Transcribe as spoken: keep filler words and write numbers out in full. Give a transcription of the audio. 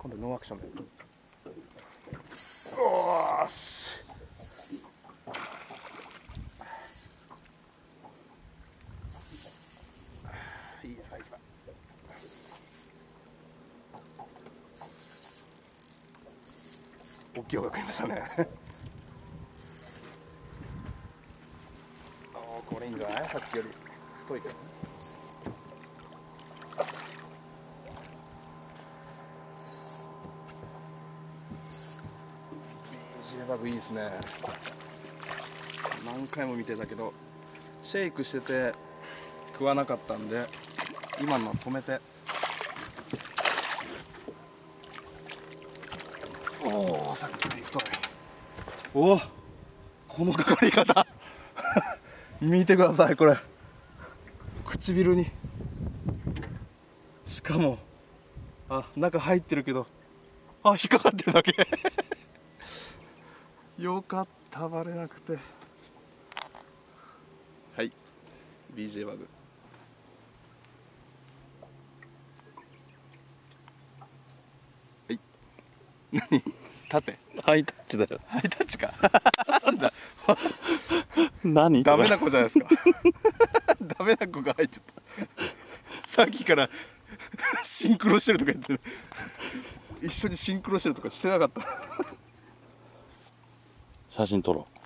今度ノーアクションで。おーし。いいサイズだ。大きい方が食いましたね。ああ、これいいんじゃない？さっきより太いけどね。ビージーバグいいですね。何回も見てたけどシェイクしてて食わなかったんで、今の止めて。おお、さっきより太い。おお、このかかり方見てください。これ唇に、しかもあ、中入ってるけど、あ、引っかかってるだけよかった、バレなくて。はい、 ビージェー バグ。はい、何？縦ハイタッチだよ。 ハイタッチかなんだ何？ ダメな子じゃないですかダメな子が入っちゃったさっきからシンクロしてるとか言ってる一緒にシンクロしてるとかしてなかった写真撮ろう。